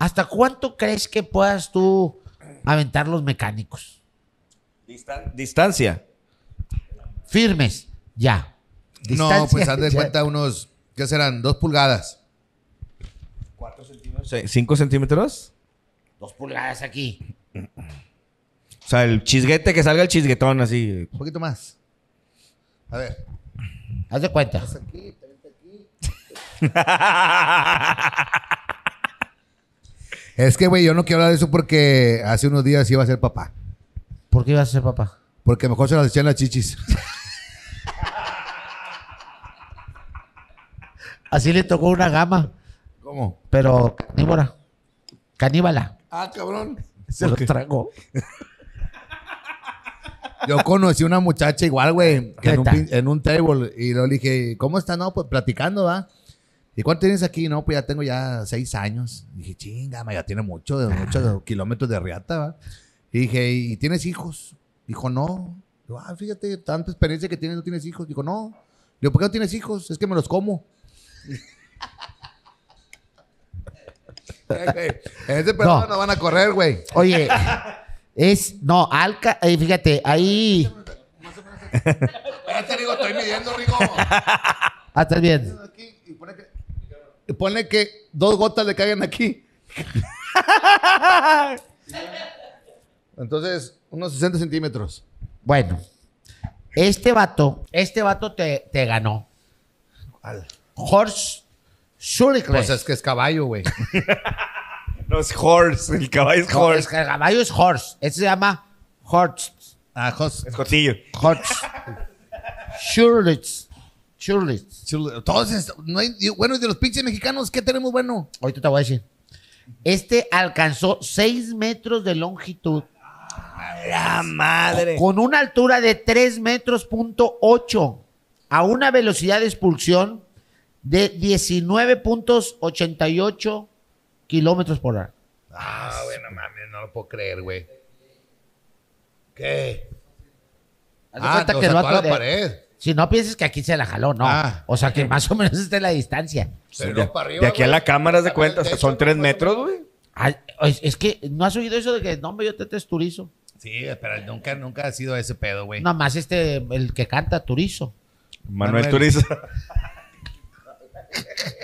¿Hasta cuánto crees que puedas tú aventar los mecánicos? Distancia. Firmes, ya. No, pues haz de ya. cuenta unos, ¿qué serán? 2 pulgadas. 4 centímetros. 5 centímetros. 2 pulgadas aquí. O sea, el chisguete, que salga el chisguetón así. Un poquito más. A ver. Haz de cuenta. Aquí, aquí. Es que, güey, yo no quiero hablar de eso porque hace unos días iba a ser papá. ¿Por qué ibas a ser papá? Porque mejor se las echan las chichis. Así le tocó una gama, ¿Cómo? pero carnívora. Caníbala. Ah, cabrón. Se lo tragó. Yo conocí una muchacha igual, güey, que ¿Neta? en un table. Y luego le dije, ¿cómo está? No, pues platicando, ¿va? ¿Y cuánto tienes aquí? No, pues ya tengo ya 6 años. Dije, chinga, ya tiene muchos kilómetros de riata, ¿va? Y dije, ¿y tienes hijos? Dijo, no. Digo, fíjate, tanta experiencia que tienes, ¿no tienes hijos? Dijo, no. Digo, ¿por qué no tienes hijos? Es que me los como. En ese programa no van a correr, güey. Oye, fíjate, ahí. Espérate, Rigo, estoy midiendo, Rigo. Estás bien. Aquí, y pone que 2 gotas le caigan aquí. Entonces, unos 60 centímetros. Bueno, este vato te ganó. Horst Schulkreis. Pues es que es caballo, güey. No, es horse. El caballo es No, horse. el caballo es Horst. Este se llama Horst. Es cotillo. Horst Schulkreis. Entonces, no hay, bueno, de los pinches mexicanos, ¿qué tenemos bueno? Ahorita te voy a decir. Este alcanzó 6 metros de longitud La madre. con una altura de 3 metros punto 8 a una velocidad de expulsión de 19.88 kilómetros por hora. Bueno, mames, no lo puedo creer, güey. ¿Qué? Haz de cuenta que el toda vato la pared. Si no pienses que aquí se la jaló, no. O sea que más o menos esta es la distancia. Pero de, no para arriba, de aquí a güey. la cámara, haz de cuenta, o sea, son 3 metros, güey. Ay, es que no has oído eso de que no, hombre, yo te turizo. Sí, pero nunca ha sido ese pedo, güey. Nada más el que canta turizo. Manuel Turizo.